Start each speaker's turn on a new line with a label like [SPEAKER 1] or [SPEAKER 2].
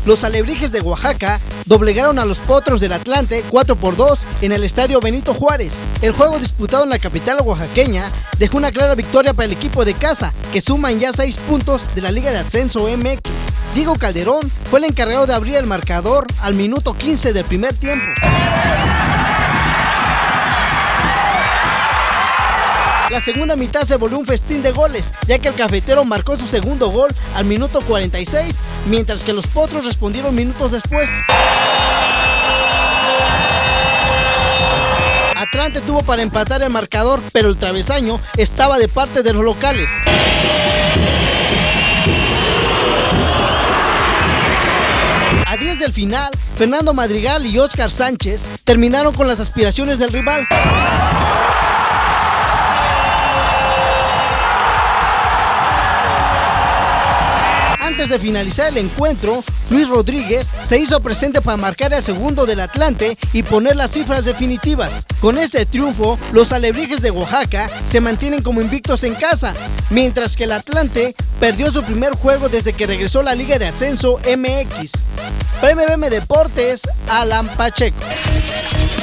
[SPEAKER 1] los Alebrijes de Oaxaca doblegaron a los Potros del Atlante 4-2 en el estadio Benito Juárez. El juego disputado en la capital oaxaqueña dejó una clara victoria para el equipo de casa, que suman ya 6 puntos de la Liga de Ascenso MX. Diego Calderón fue el encargado de abrir el marcador al minuto 15 del primer tiempo. La segunda mitad se volvió un festín de goles, ya que el cafetero marcó su segundo gol al minuto 46, mientras que los Potros respondieron minutos después. Atlante tuvo para empatar el marcador, pero el travesaño estaba de parte de los locales. A 10 del final, Fernando Madrigal y Óscar Sánchez terminaron con las aspiraciones del rival. Antes de finalizar el encuentro, Luis Rodríguez se hizo presente para marcar el segundo del Atlante y poner las cifras definitivas. Con este triunfo, los Alebrijes de Oaxaca se mantienen como invictos en casa, mientras que el Atlante perdió su primer juego desde que regresó a la Liga de Ascenso MX. Para MBM Deportes, Alan Pacheco.